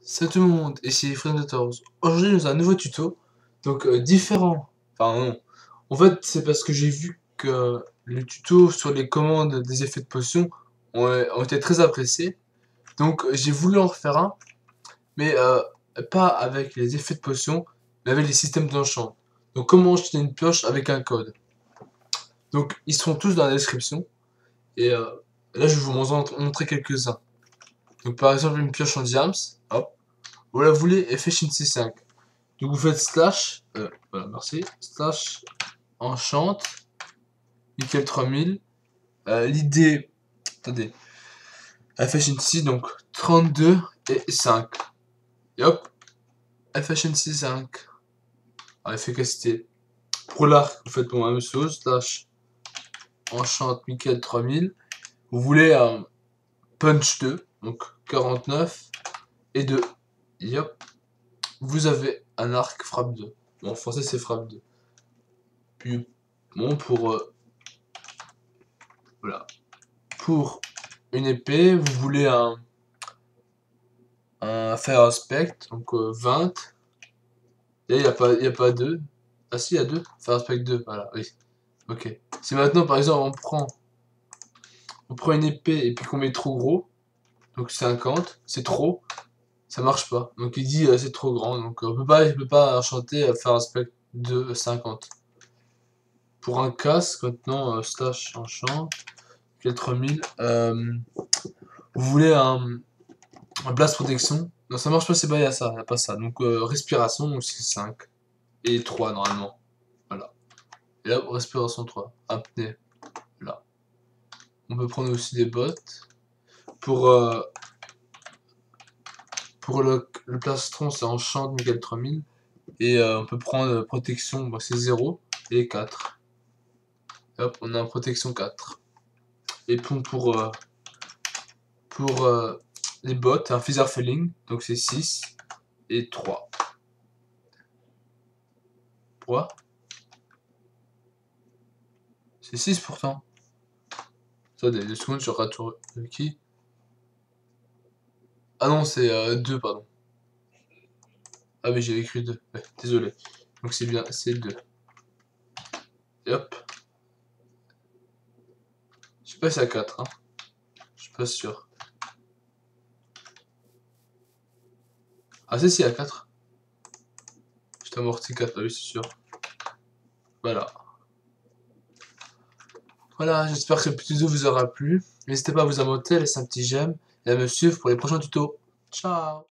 Salut tout le monde, ici Friend14. Aujourd'hui nous avons un nouveau tuto, donc différent. Enfin non, en fait c'est parce que j'ai vu que le tuto sur les commandes des effets de potion ont été très appréciés. Donc j'ai voulu en refaire un, mais pas avec les effets de potion, mais avec les systèmes d'enchant. Donc comment acheter une pioche avec un code. Donc ils sont tous dans la description, et là je vais vous montrer quelques-uns. Donc par exemple une pioche en diams, hop. Vous la voulez efficiency 5. Donc vous faites slash, voilà, merci, slash enchant, nickel 3000. L'idée, attendez, efficiency, donc 32 et 5. Et hop, efficiency 5. Alors, efficacité. Pour l'arc, vous faites pour la même chose, slash enchant, nickel 3000. Vous voulez un punch 2, donc 49 et 2. Et hop, vous avez un arc frappe 2. Bon, en français c'est frappe 2. Puis, bon, pour voilà. Pour une épée, vous voulez un Fire Aspect, donc 20. Et il n'y a pas 2. Ah si, il y a 2. Fire Aspect 2, voilà, oui. Ok. Si maintenant, par exemple, on prend une épée et puis qu'on met trop gros, donc 50, c'est trop, ça marche pas. Donc il dit c'est trop grand, donc on peut pas enchanter Fire Aspect 2 50. Pour un casque, maintenant, slash enchant, 4000, vous voulez un blast protection. Non, ça marche pas, c'est pas, y a ça, y a pas ça. Donc respiration, donc c'est 5. Et 3 normalement. Voilà. Et là, respiration 3. Apnée. Là. On peut prendre aussi des bottes. Pour le plastron, c'est enchant nickel 3000. Et on peut prendre protection, bah, c'est 0 et 4. Et hop, on a une protection 4. Et pour les bottes, un Feather Felling, donc c'est 6 et 3. Pourquoi? C'est 6 pourtant. Attendez, 2 secondes, je ratourne qui? Ah non, c'est 2, pardon. Ah oui, j'ai écrit 2. Ouais, désolé. Donc c'est bien, c'est 2. Et hop. Je sais pas si c'est à 4, hein. Je suis pas sûr. Ah c'est à 4. Je amorti 4, ah oui, c'est sûr. Voilà. Voilà, j'espère que ce petit tuto vous aura plu. N'hésitez pas à vous abonner, laisser un petit j'aime et à me suivre pour les prochains tutos. Ciao!